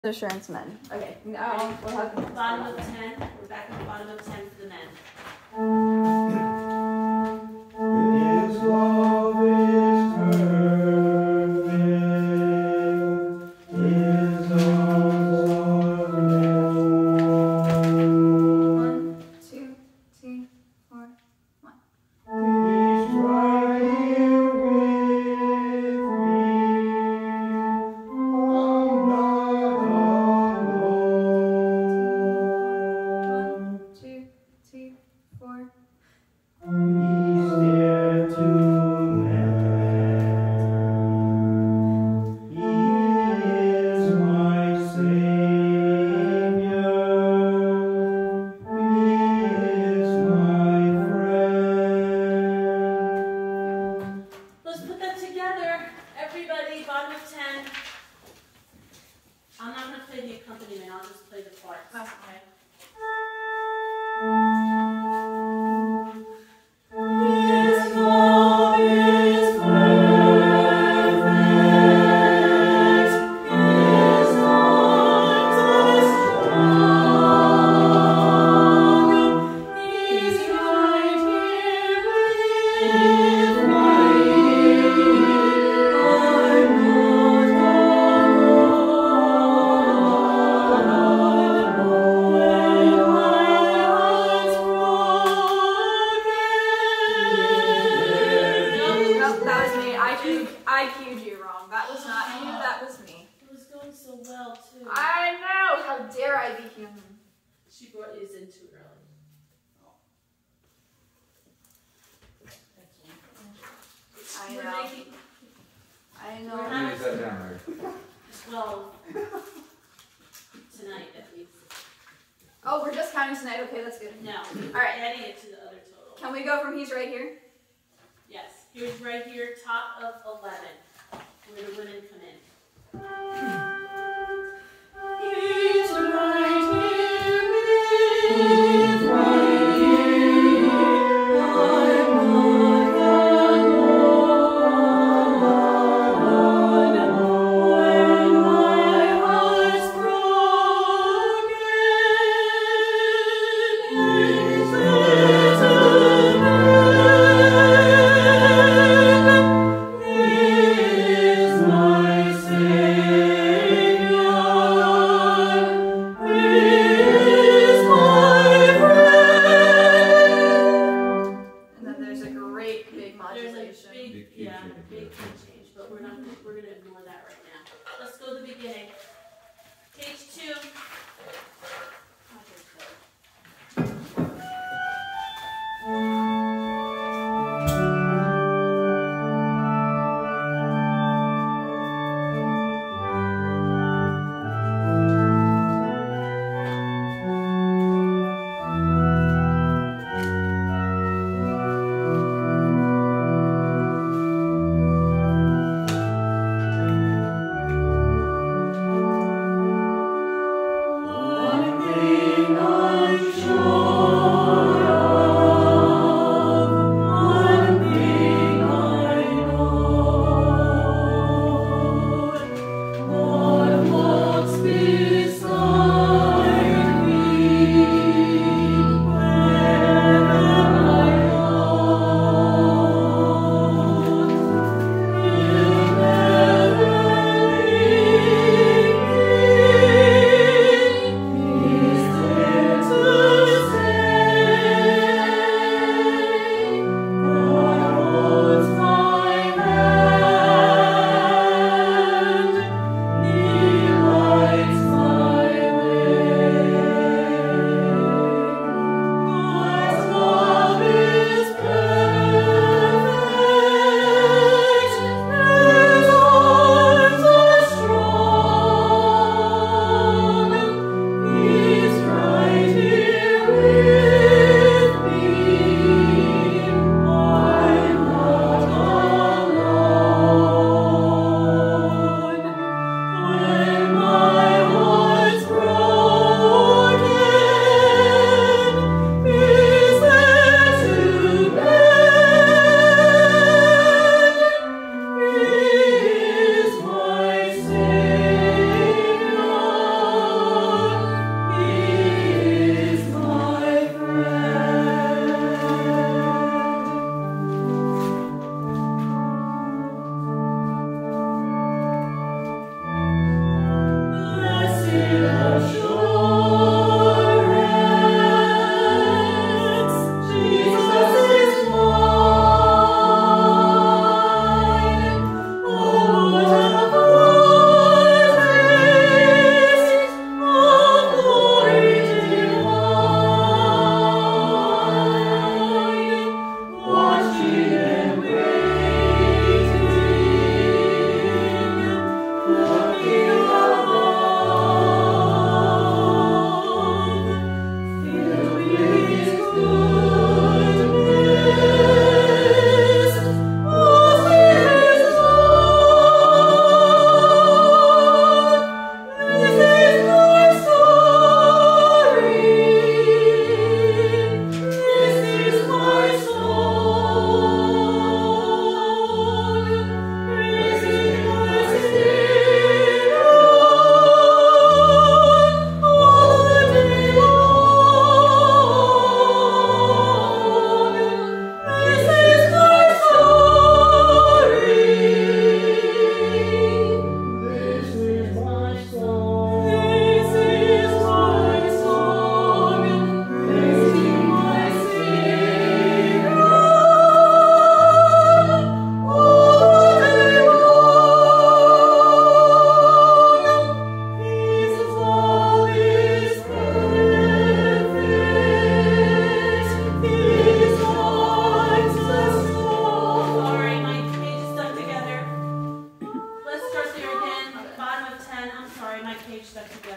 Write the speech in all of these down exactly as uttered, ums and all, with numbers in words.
Assurance men. Okay, now we'll have the bottom of ten. We're back at the bottom of ten for the men. His love is perfect. His arms are One, two, three, four, one. He's right here with me. I'm not alone. One, two, three, four. He's there to mend. He is my Savior. He is my friend. Let's put that together. Everybody, bottom of ten. I'm not going to play the accompaniment. I'll just play the parts. That's okay. His love is perfect. His arms are strong. He's right here with me. I'm not alone when my heart's broken. Nope, that was me. I cued, I cued you wrong. That was not you, that was me. It was going so well, too. I know! How dare I be human? She brought you in too early. I We're know. making I We're know. not- Use that down there. twelve tonight at least. Oh, we're just counting tonight. Okay, that's good. No, All right. adding it to the other total. Can we go from he's right here? Yes, here's right here, top of eleven, where the women come in. He's right here with me. I'm not alone when my heart's broken. He's there to mend. He is my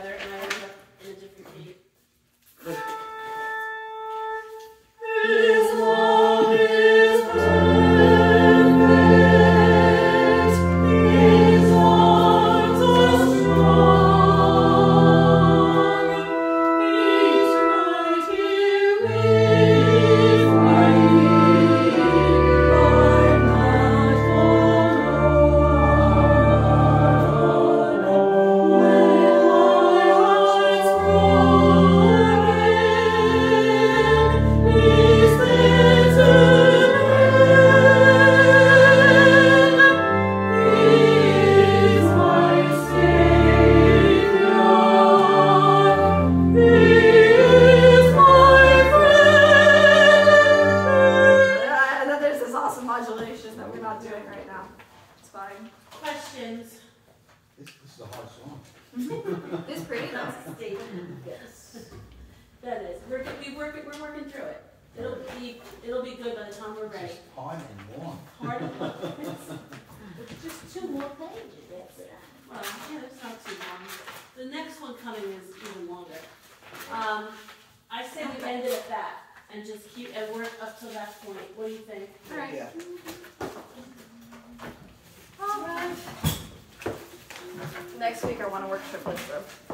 together, and I ended up in a different key. His love is perfect, His arms are strong, He's right here with me, I'm not alone. When my heart's broken, He's there to mend. He is my Savior. He is my friend. And then there's this awesome modulation that we're not doing right now. It's fine. Questions? This, this is a hard song. It's pretty though. Yes. That is. We're we work we're working through it. It'll be it'll be good by the time we're It's ready. just hard and long. Hard and long. It's just two more pages after that. Well, yeah, that's not too long. The next one coming is even longer. Um, I say we end it at that and just keep and work up to that point. What do you think? Alright. Yeah. Alright. Next week I want to work triplets though.